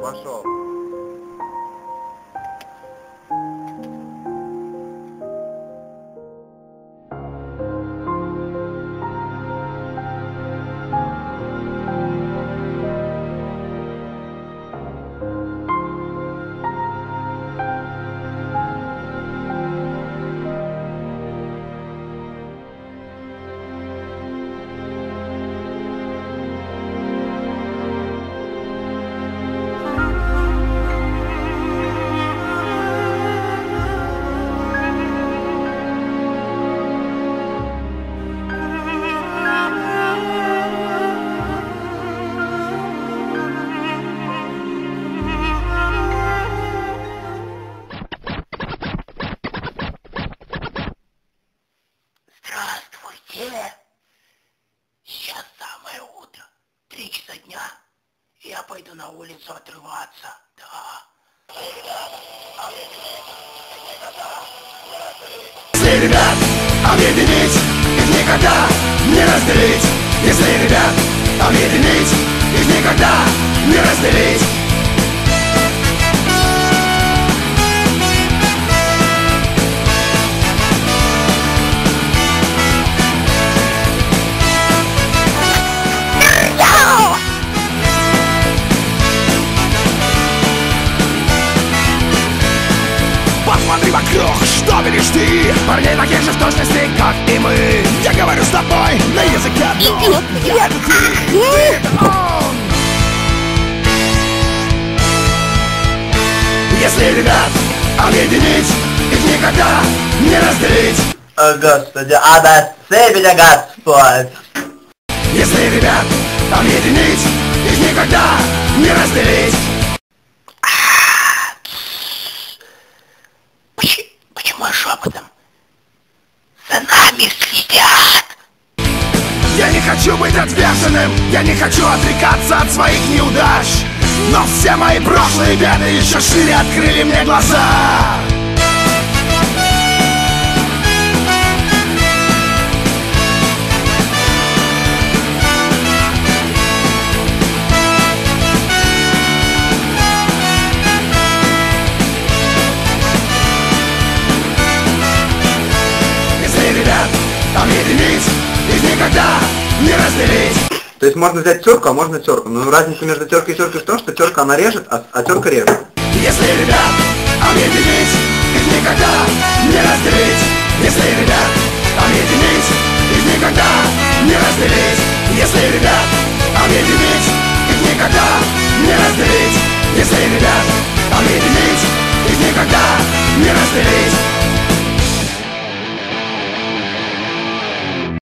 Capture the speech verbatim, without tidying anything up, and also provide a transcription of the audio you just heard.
Пошел. Здравствуйте. Сейчас самое утро. Три часа дня. Я пойду на улицу отрываться. Да. Если ребят объединить, их никогда не разделить. Если ребят объединить, их никогда не разделить. Посмотри вокруг, что видишь ты? Парней таких же в точности, как и мы. Я говорю с тобой на языке одном. Я это ты, ты это он. Если ребят объединить, их никогда не разделить. О, Господи, а досы меня, Господь! Если ребят объединить, их никогда не разделить. Почему шепотом? За нами следят. Я не хочу быть отверженным, я не хочу отрекаться от своих неудач. Но все мои прошлые беды еще шире открыли мне глаза. Объединить, их никогда не разделить. То есть можно взять терку, а можно терку. Но разница между теркой и теркой в том, что терка она режет, а, а терка режет. Если ребят объединить, их никогда не разделить. Если ребят объединить, их никогда не разделить. Если ребят объединить, их никогда не разделить. Если ребят объединить, их никогда не разделить.